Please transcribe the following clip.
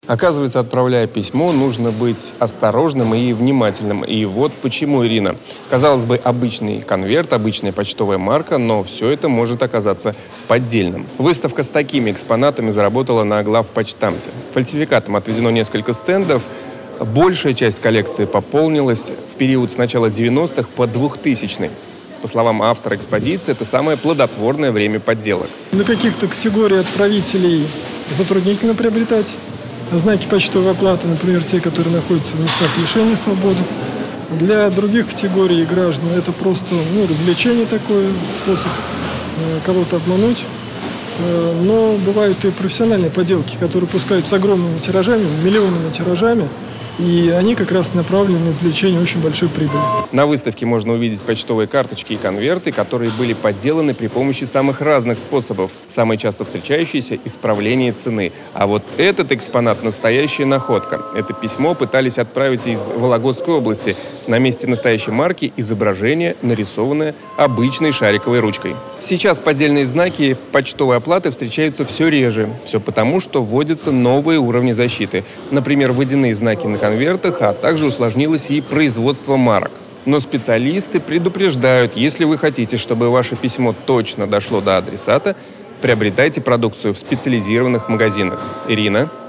Оказывается, отправляя письмо, нужно быть осторожным и внимательным. И вот почему, Ирина. Казалось бы, обычный конверт, обычная почтовая марка, но все это может оказаться поддельным. Выставка с такими экспонатами заработала на главпочтамте. Фальсификатам отведено несколько стендов. Большая часть коллекции пополнилась в период с начала 90-х по 2000-й. По словам автора экспозиции, это самое плодотворное время подделок. Для каких-то категорий отправителей затруднительно приобретать знаки почтовой оплаты, например, те, которые находятся в местах лишения свободы. Для других категорий граждан это просто развлечение такое, способ кого-то обмануть. Но бывают и профессиональные подделки, которые пускают с огромными тиражами, миллионными тиражами. И они как раз направлены на извлечение очень большой прибыли. На выставке можно увидеть почтовые карточки и конверты, которые были подделаны при помощи самых разных способов. Самые часто встречающиеся – исправление цены. А вот этот экспонат – настоящая находка. Это письмо пытались отправить из Вологодской области. На месте настоящей марки изображение, нарисованное обычной шариковой ручкой. Сейчас поддельные знаки почтовой оплаты встречаются все реже. Все потому, что вводятся новые уровни защиты. Например, водяные знаки на конвертах, а также усложнилось и производство марок. Но специалисты предупреждают, если вы хотите, чтобы ваше письмо точно дошло до адресата, приобретайте продукцию в специализированных магазинах. Ирина?